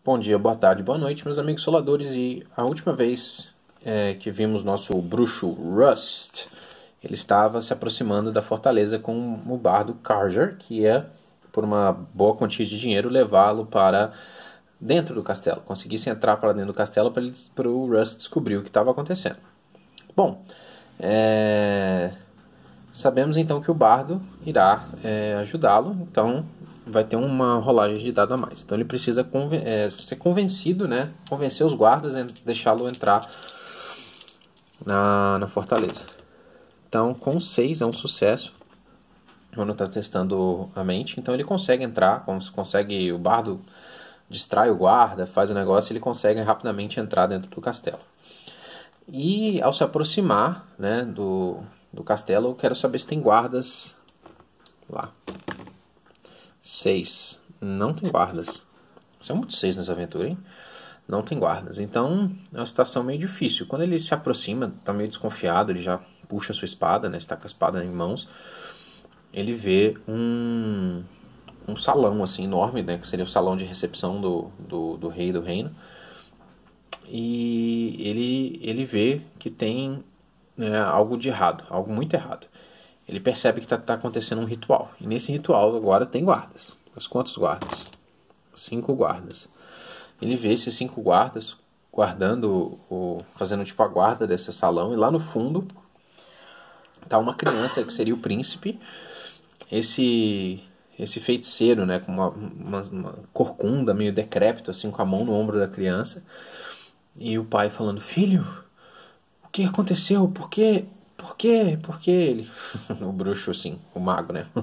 Bom dia, boa tarde, boa noite, meus amigos soladores. E a última vez que vimos nosso bruxo Rust, ele estava se aproximando da fortaleza com o bardo Carger, que ia, por uma boa quantia de dinheiro, levá-lo para dentro do castelo. Conseguisse entrar para dentro do castelo para o Rust descobrir o que estava acontecendo. Bom, sabemos então que o bardo irá ajudá-lo, então vai ter uma rolagem de dado a mais. Então ele precisa ser convencido, né? Convencer os guardas a deixá-lo entrar na fortaleza. Então com 6 é um sucesso quando está testando a mente. Então ele consegue entrar, o bardo distrai o guarda, faz o negócio e ele consegue rapidamente entrar dentro do castelo. E ao se aproximar, né, do castelo, eu quero saber se tem guardas lá. 6. Não tem guardas. São muito 6 nessa aventura, hein? Não tem guardas. Então é uma situação meio difícil. Quando ele se aproxima, tá meio desconfiado, ele já puxa a sua espada, né? Está com a espada em mãos. Ele vê um salão assim enorme, né? Que seria o salão de recepção do rei do reino. E ele vê que tem algo de errado, algo muito errado. Ele percebe que está acontecendo um ritual. E nesse ritual agora tem guardas. Mas quantos guardas? 5 guardas. Ele vê esses 5 guardas guardando, fazendo tipo a guarda desse salão. E lá no fundo está uma criança que seria o príncipe. Esse feiticeiro, né, com uma corcunda meio decrépito, assim, com a mão no ombro da criança. E o pai falando: filho, o que aconteceu? Por quê? Por quê? Por quê? Ele, o bruxo assim, o mago, né?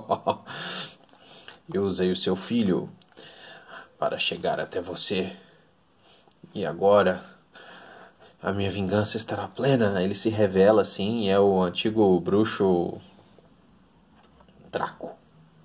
Eu usei o seu filho para chegar até você. E agora a minha vingança estará plena. Ele se revela assim, e é o antigo bruxo Draco.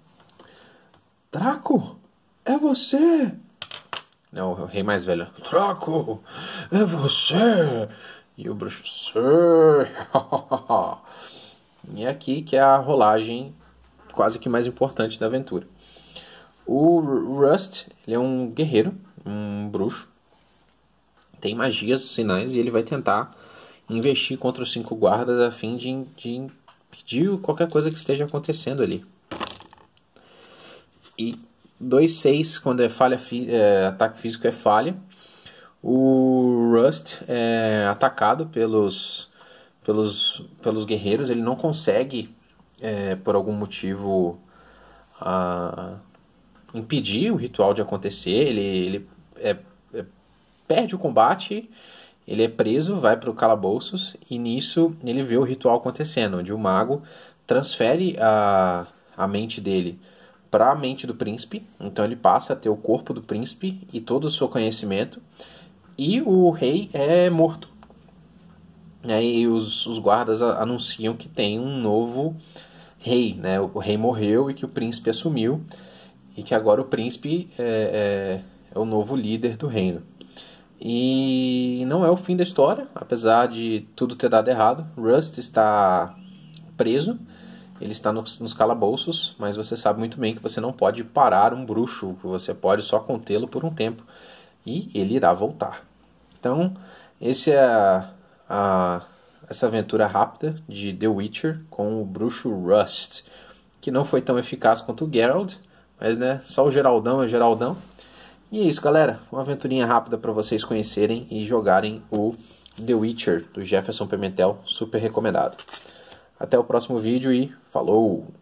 Draco, é você? Não, o rei mais velho. Draco, é você? E o bruxo, sim. E é aqui que é a rolagem quase que mais importante da aventura. O Rust, ele é um guerreiro, um bruxo. Tem magias, sinais, e ele vai tentar investir contra os 5 guardas a fim de impedir qualquer coisa que esteja acontecendo ali. E 2-6, quando é falha, ataque físico é falha. O Rust é atacado pelos guerreiros. Ele não consegue, por algum motivo, impedir o ritual de acontecer. Ele perde o combate, ele é preso, vai para o calabouços, e nisso ele vê o ritual acontecendo, onde o mago transfere a mente dele para a mente do príncipe. Então ele passa a ter o corpo do príncipe e todo o seu conhecimento. E o rei é morto. E os guardas anunciam que tem um novo rei, né? O rei morreu e que o príncipe assumiu. E que agora o príncipe é o novo líder do reino. E não é o fim da história, apesar de tudo ter dado errado. Rust está preso. Ele está nos calabouços, mas você sabe muito bem que você não pode parar um bruxo. Você pode só contê-lo por um tempo. E ele irá voltar. Então, essa aventura rápida de The Witcher com o bruxo Rust, que não foi tão eficaz quanto o Geralt, mas né, só o Geraldão é Geraldão. E é isso, galera. Uma aventurinha rápida para vocês conhecerem e jogarem o The Witcher do Jefferson Pimentel, super recomendado. Até o próximo vídeo e falou!